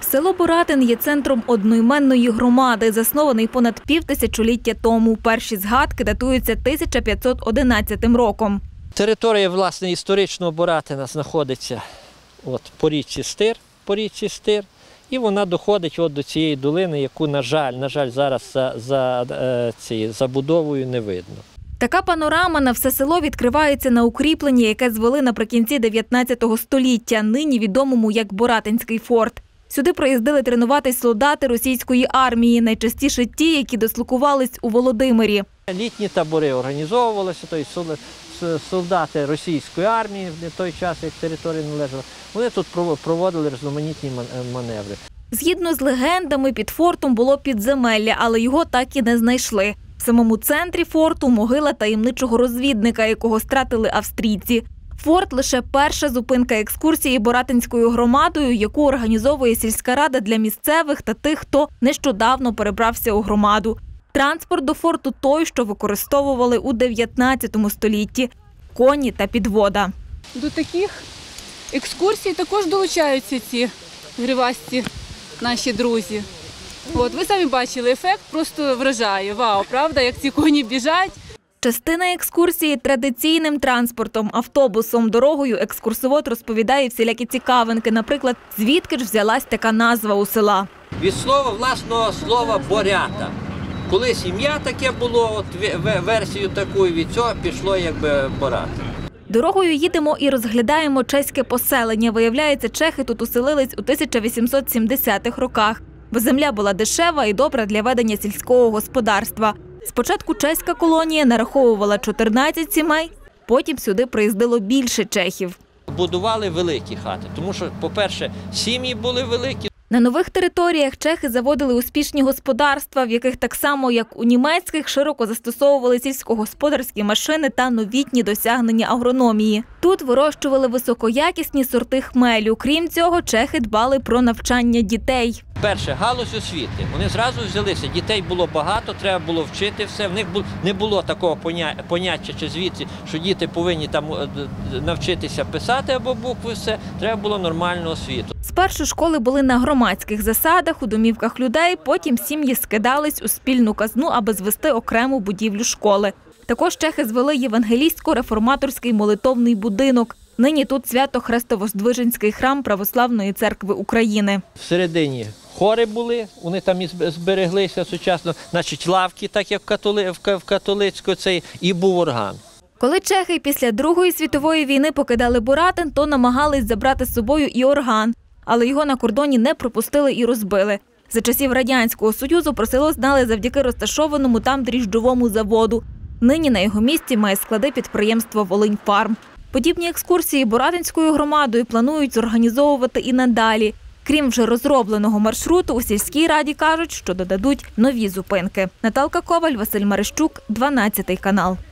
Село Боратин є центром одноіменної громади, заснований понад півтисячоліття тому. Перші згадки датуються 1511 роком. Територія, власне, історичного Боратина знаходиться по річці Стир, і вона доходить до цієї долини, яку, на жаль, зараз за забудовою не видно. Така панорама на все село відкривається на укріпленні, яке звели наприкінці 19 століття, нині відомому як Боратинський форт. Сюди приїздили тренуватись солдати російської армії, найчастіше ті, які дислокувались у Володимирі. Літні табори організовувалися, тобто солдати російської армії в той час, як територія належала, вони тут проводили різноманітні маневри. Згідно з легендами, під фортом було підземелля, але його так і не знайшли. В самому центрі форту – могила таємничого розвідника, якого стратили австрійці. Форт – лише перша зупинка екскурсії Боратинською громадою, яку організовує сільська рада для місцевих та тих, хто нещодавно перебрався у громаду. Транспорт до форту той, що використовували у 19 столітті – коні та підвода. До таких екскурсій також долучаються ці гривасті наші друзі. Ви самі бачили, ефект просто вражає. Вау, правда, як ці коні біжать. Частина екскурсії – традиційним транспортом, автобусом. Дорогою екскурсовод розповідає всілякі цікавинки. Наприклад, звідки ж взялась така назва у села. Від власного слова «борята». Колись ім'я таке було, версію таку, від цього пішло якби Боратин. Дорогою їдемо і розглядаємо чеське поселення. Виявляється, чехи тут оселились у 1870-х роках. Бо земля була дешева і добра для ведення сільського господарства. Спочатку чеська колонія нараховувала 14 сімей, потім сюди приїздило більше чехів. Будували великі хати, тому що, по-перше, сім'ї були великі. На нових територіях чехи заводили успішні господарства, в яких так само, як у німецьких, широко застосовували сільськогосподарські машини та новітні досягнення агрономії. Тут вирощували високоякісні сорти хмелю. Крім цього, чехи дбали про навчання дітей. Перше, галузь освіти. Вони зразу взялися, дітей було багато, треба було вчити все. В них не було такого поняття чи звідси, що діти повинні там навчитися писати або букви, все. Треба було нормальну освіту. Спершу школи були на громадських засадах, у домівках людей, потім сім'ї скидались у спільну казну, аби звести окрему будівлю школи. Також чехи звели євангелістсько-реформаторський молитовний будинок. Нині тут Свято-Хрестовоздвиженський храм Православної церкви України. Всередині хори були, вони там і збереглися сучасно, значить лавки, так як в католицькому, і був орган. Коли чехи після Другої світової війни покидали Боратин, то намагались забрати з собою і орган, але його на кордоні не пропустили і розбили. За часів Радянського Союзу про село знали завдяки розташованому там дріжджовому заводу. Нині на його місці має склади підприємство «Волиньфарм». Подібні екскурсії Боратинською громадою планують зорганізовувати і надалі. Крім вже розробленого маршруту, у сільській раді кажуть, що додадуть нові зупинки. Наталка Коваль, Василь Марищук, 12 канал.